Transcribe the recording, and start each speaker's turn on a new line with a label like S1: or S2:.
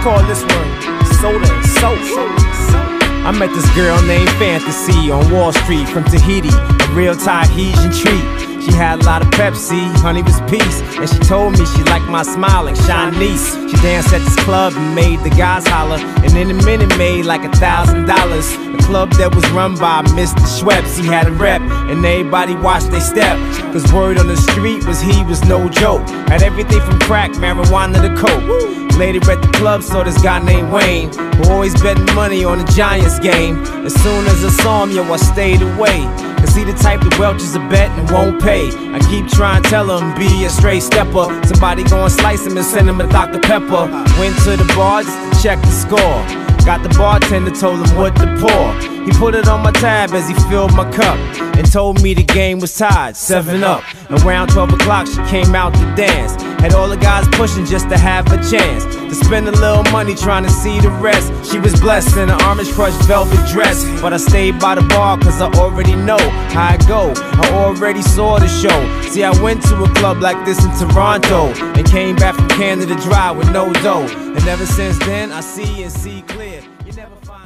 S1: call this one Soda and Soap. I met this girl named Fantasy on Wall Street from Tahiti, a real Tahitian treat. She had a lot of Pepsi, honey was peace, and she told me she liked my smile like Shanice. She danced at this club and made the guys holler, and in a minute made like $1,000. A club that was run by Mr. Schweppes. He had a rep, and everybody watched they step, cause word on the street was he was no joke. Had everything from crack, marijuana to coke. Later at the club saw this guy named Wayne, who always betting money on the Giants game. As soon as I saw him, yo, I stayed away, cause he the type that welches a bet and won't pay. I keep trying to tell him, be a straight stepper. Somebody gon' slice him and send him a Dr. Pepper. Went to the bar just to check the score. Got the bartender, told him what to pour. He put it on my tab as he filled my cup, and told me the game was tied, 7-up. Around 12 o'clock she came out to dance. Had all the guys pushing just to have a chance to spend a little money trying to see the rest. She was blessed in an orange crushed velvet dress, but I stayed by the bar cause I already know how I go. I already saw the show. See, I went to a club like this in Toronto, and came back from Canada Dry with no dough. And ever since then I see and see clear. You never find